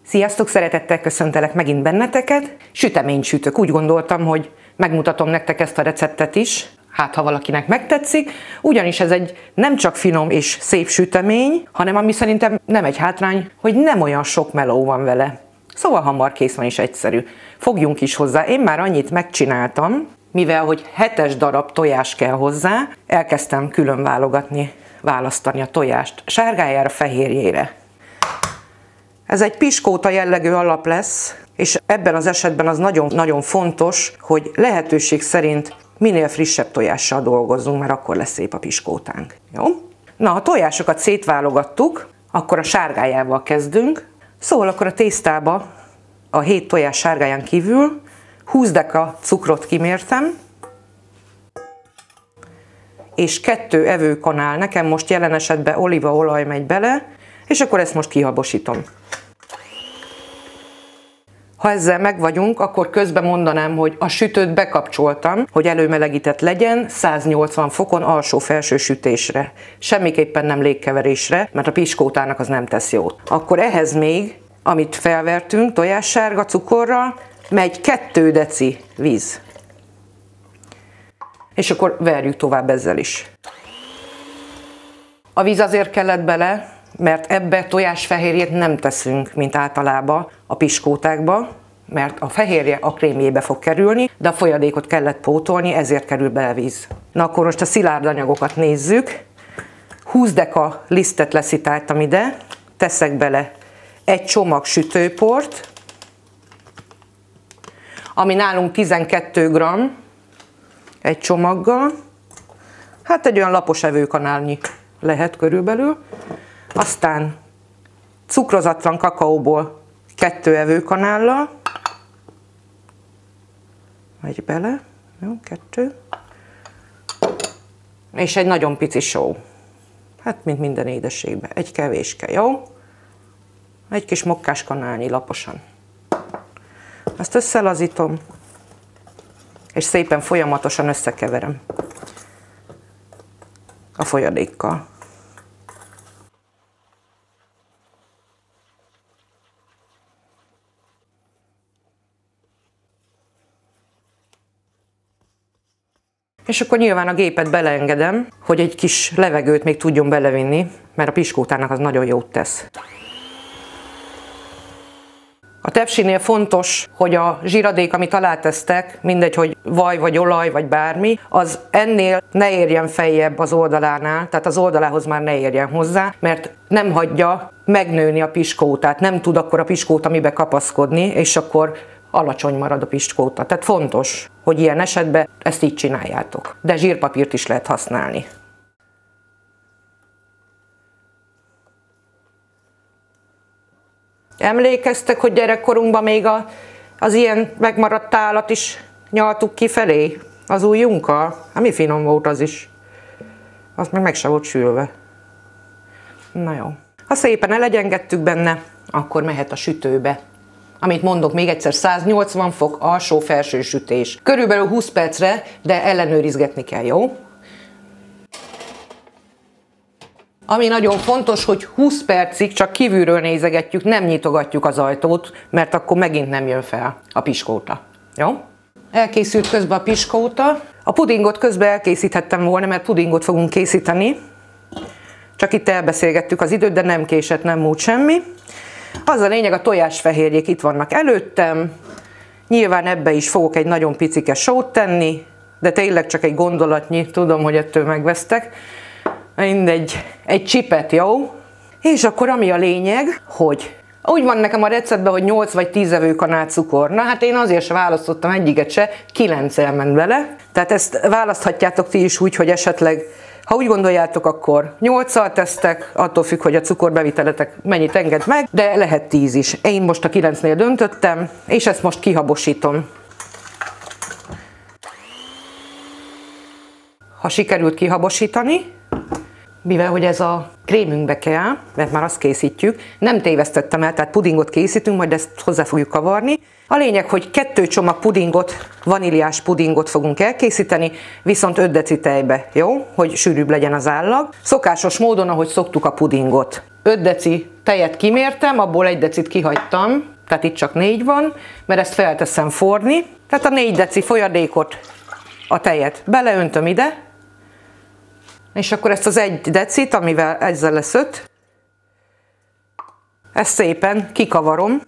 Sziasztok, szeretettel köszöntelek megint benneteket. Süteményt sütök. Úgy gondoltam, hogy megmutatom nektek ezt a receptet is, hát ha valakinek megtetszik, ugyanis ez egy nem csak finom és szép sütemény, hanem ami szerintem nem egy hátrány, hogy nem olyan sok meló van vele. Szóval hamar kész van és egyszerű. Fogjunk is hozzá. Én már annyit megcsináltam, mivel hogy 7 darab tojás kell hozzá, elkezdtem külön választani a tojást sárgájára, fehérjére. Ez egy piskóta jellegű alap lesz, és ebben az esetben az nagyon-nagyon fontos, hogy lehetőség szerint minél frissebb tojással dolgozzunk, mert akkor lesz szép a piskótánk. Jó? Na, a tojásokat szétválogattuk, akkor a sárgájával kezdünk. Szóval akkor a tésztába a 7 tojás sárgáján kívül 20 deka cukrot kimértem, és 2 evőkanál, nekem most jelen esetben olívaolaj megy bele, és akkor ezt most kihabosítom. Ha ezzel meg vagyunk, akkor közben mondanám, hogy a sütőt bekapcsoltam, hogy előmelegített legyen 180 fokon alsó-felső sütésre. Semmiképpen nem légkeverésre, mert a piskótának az nem tesz jót. Akkor ehhez még, amit felvertünk tojássárga cukorral, megy 2 deci víz. És akkor verjük tovább ezzel is. A víz azért kellett bele, mert ebbe tojásfehérjét nem teszünk, mint általában a piskótákba, mert a fehérje a krémjébe fog kerülni, de a folyadékot kellett pótolni, ezért kerül bele víz. Na akkor most a szilárd anyagokat nézzük. 20 deka lisztet leszitáltam ide, teszek bele egy csomag sütőport, ami nálunk 12 g egy csomaggal, hát egy olyan lapos evőkanálnyi lehet körülbelül. Aztán cukrozatlan kakaóból 2 evőkanállal, megy bele, jó, 2, és egy nagyon pici só, hát mint minden édességben, egy kevéske, jó? Egy kis mokkáskanálnyi laposan. Ezt összelazítom, és szépen folyamatosan összekeverem a folyadékkal. És akkor nyilván a gépet beleengedem, hogy egy kis levegőt még tudjon belevinni, mert a piskótának az nagyon jót tesz. A tepsinél fontos, hogy a zsíradék, amit alátesztek, mindegy, hogy vaj vagy olaj vagy bármi, az ennél ne érjen feljebb az oldalánál, tehát az oldalához már ne érjen hozzá, mert nem hagyja megnőni a piskótát, nem tud akkor a piskóta mibe kapaszkodni, és akkor alacsony marad a piskóta. Tehát fontos, hogy ilyen esetben ezt így csináljátok. De zsírpapírt is lehet használni. Emlékeztek, hogy gyerekkorunkban még az ilyen megmaradt tálat is nyaltuk kifelé az ujjunkkal? Hát mi finom volt az is. Az meg se volt sülve. Na jó. Ha szépen elegyengedtük benne, akkor mehet a sütőbe. Amit mondok még egyszer, 180 fok alsó-felső sütés. Körülbelül 20 percre, de ellenőrizgetni kell, jó? Ami nagyon fontos, hogy 20 percig csak kívülről nézegetjük, nem nyitogatjuk az ajtót, mert akkor megint nem jön fel a piskóta. Jó? Elkészült közben a piskóta. A pudingot közben elkészíthettem volna, mert pudingot fogunk készíteni. Csak itt elbeszélgettük az időt, de nem késett, nem múlt semmi. Az a lényeg, a tojásfehérjék itt vannak előttem. Nyilván ebbe is fogok egy nagyon picike sót tenni, de tényleg csak egy gondolatnyi, tudom, hogy ettől megvesztek. Mindegy, egy csipet, jó? És akkor ami a lényeg, hogy úgy van nekem a receptben, hogy 8 vagy 10 evőkanál cukor. Na hát én azért sem választottam egyiket se, 9 elment bele. Tehát ezt választhatjátok ti is úgy, hogy esetleg, ha úgy gondoljátok, akkor 8-al tesztek, attól függ, hogy a cukorbeviteletek mennyit enged meg, de lehet 10 is. Én most a 9-nél döntöttem, és ezt most kihabosítom. Ha sikerült kihabosítani, mivel hogy ez a krémünkbe kell, mert már azt készítjük, nem tévesztettem el, tehát pudingot készítünk, majd ezt hozzá fogjuk kavarni. A lényeg, hogy 2 csomag pudingot, vaníliás pudingot fogunk elkészíteni, viszont 5 deci tejbe, jó? Hogy sűrűbb legyen az állag. Szokásos módon, ahogy szoktuk a pudingot. 5 deci tejet kimértem, abból 1 decit kihagytam, tehát itt csak 4 van, mert ezt felteszem forni. Tehát a 4 deci folyadékot, a tejet beleöntöm ide, és akkor ezt az 1 decit, amivel ezzel lesz 5, ezt szépen kikavarom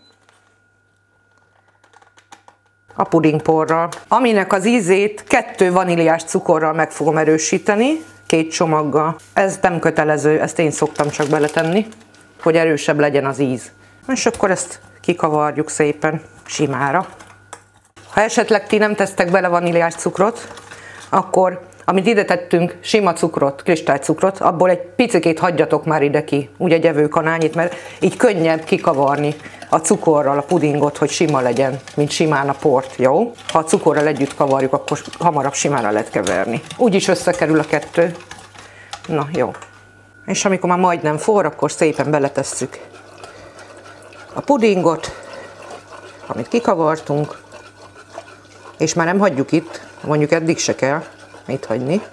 a pudingporral, aminek az ízét 2 vaníliás cukorral meg fogom erősíteni, 2 csomaggal. Ez nem kötelező, ezt én szoktam csak beletenni, hogy erősebb legyen az íz. És akkor ezt kikavarjuk szépen simára. Ha esetleg ti nem tesztek bele vaníliás cukrot, akkor amit ide tettünk, sima cukrot, kristálycukrot, abból egy picikét hagyjatok már ide ki, úgy egy evőkanálnyit, mert így könnyebb kikavarni a cukorral a pudingot, hogy sima legyen, mint simán a port, jó? Ha a cukorral együtt kavarjuk, akkor hamarabb simára lehet keverni. Úgyis összekerül a 2. Na, jó. És amikor már majdnem forr, akkor szépen beletesszük a pudingot, amit kikavartunk, és már nem hagyjuk itt, mondjuk eddig se kell itt hagyni,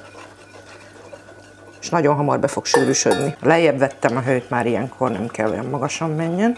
és nagyon hamar be fog sűrűsödni. Lejjebb vettem a hőt, már ilyenkor nem kell olyan magasan menjen.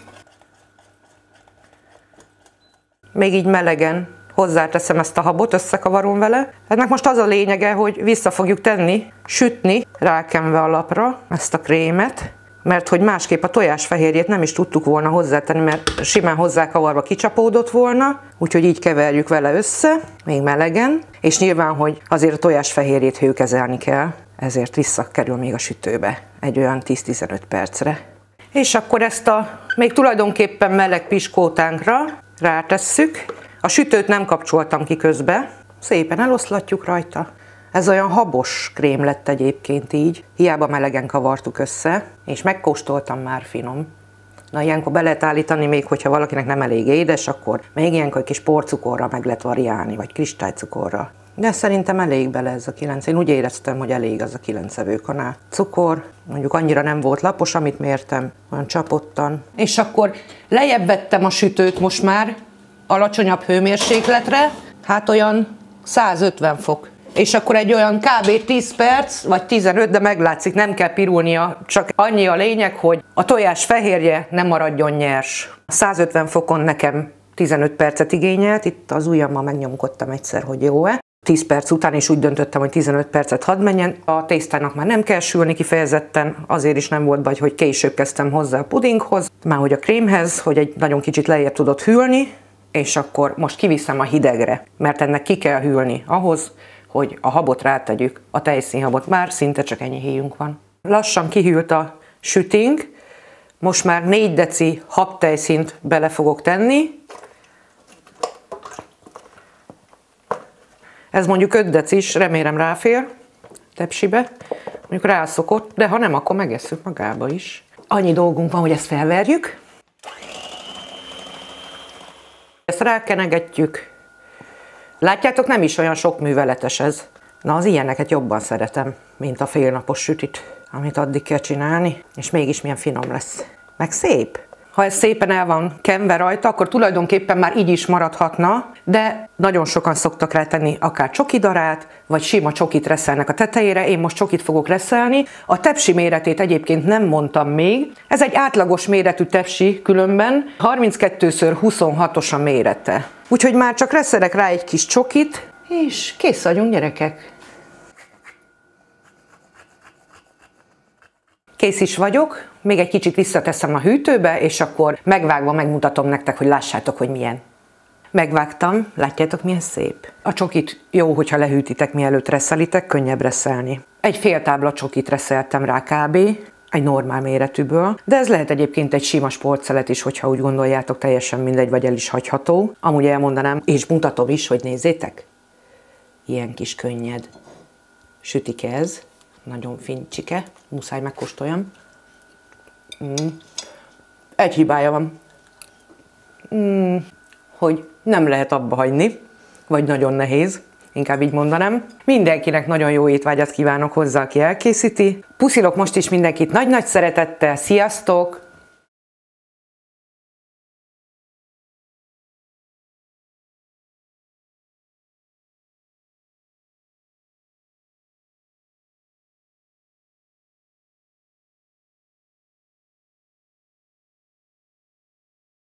Még így melegen hozzáteszem ezt a habot, összekavarom vele. Ennek most az a lényege, hogy vissza fogjuk tenni, sütni, rákenve a lapra ezt a krémet, mert hogy másképp a tojásfehérjét nem is tudtuk volna hozzátenni, mert simán hozzákavarva kicsapódott volna, úgyhogy így keverjük vele össze, még melegen, és nyilván, hogy azért a tojásfehérjét hőkezelni kell, ezért visszakerül még a sütőbe egy olyan 10-15 percre. És akkor ezt a még tulajdonképpen meleg piskótánkra rátesszük. A sütőt nem kapcsoltam ki közbe, szépen eloszlatjuk rajta. Ez olyan habos krém lett egyébként így, hiába melegen kavartuk össze, és megkóstoltam, már finom. Na, ilyenkor be lehet állítani még, hogyha valakinek nem elég édes, akkor még ilyenkor egy kis porcukorra meg lehet variálni, vagy kristálycukorra. De szerintem elég bele ez a 9. Én úgy éreztem, hogy elég az a 9 evőkanál cukor. Mondjuk annyira nem volt lapos, amit mértem, olyan csapottan. És akkor lejjebb vettem a sütőt most már alacsonyabb hőmérsékletre, hát olyan 150 fok. És akkor egy olyan kb. 10 perc, vagy 15, de meglátszik, nem kell pirulnia, csak annyi a lényeg, hogy a tojás fehérje nem maradjon nyers. 150 fokon nekem 15 percet igényelt, itt az ujjammal megnyomkodtam egyszer, hogy jó-e. 10 perc után is úgy döntöttem, hogy 15 percet hadd menjen. A tésztának már nem kell sülni kifejezetten, azért is nem volt baj, hogy később kezdtem hozzá a pudinghoz, már hogy a krémhez, hogy egy nagyon kicsit lejjebb tudott hűlni, és akkor most kiviszem a hidegre, mert ennek ki kell hűlni ahhoz, hogy a habot rátegyük, a tejszínhabot, már szinte csak ennyi héjunk van. Lassan kihűlt a süting, most már 4 deci habtejszínt bele fogok tenni. Ez mondjuk 5 decis, remélem ráfér tepsibe, mondjuk rászokott, de ha nem, akkor megesszük magába is. Annyi dolgunk van, hogy ezt felverjük. Ezt rákenegetjük. Látjátok, nem is olyan sok műveletes ez. Na, az ilyeneket jobban szeretem, mint a félnapos sütit, amit addig kell csinálni, és mégis milyen finom lesz. Meg szép. Ha ez szépen el van kenve rajta, akkor tulajdonképpen már így is maradhatna, de nagyon sokan szoktak rátenni akár csokidarát, vagy sima csokit reszelnek a tetejére. Én most csokit fogok reszelni. A tepsi méretét egyébként nem mondtam még. Ez egy átlagos méretű tepsi különben, 32x26-os a mérete. Úgyhogy már csak reszelek rá egy kis csokit, és kész vagyunk, gyerekek. Kész is vagyok, még egy kicsit visszateszem a hűtőbe, és akkor megvágva megmutatom nektek, hogy lássátok, hogy milyen. Megvágtam, látjátok, milyen szép. A csokit jó, hogyha lehűtitek, mielőtt reszelitek, könnyebb reszelni. Egy fél tábla csokit reszeltem rá kb. Egy normál méretűből, de ez lehet egyébként egy sima sportszelet is, hogyha úgy gondoljátok, teljesen mindegy, vagy el is hagyható. Amúgy elmondanám, és mutatom is, hogy nézzétek. Ilyen kis könnyed sütike ez. Nagyon fincsike, muszáj megkóstoljam. Egy hibája van, hogy nem lehet abba hagyni, vagy nagyon nehéz, inkább így mondanám. Mindenkinek nagyon jó étvágyat kívánok hozzá, aki elkészíti. Puszilok most is mindenkit nagy-nagy szeretettel, sziasztok!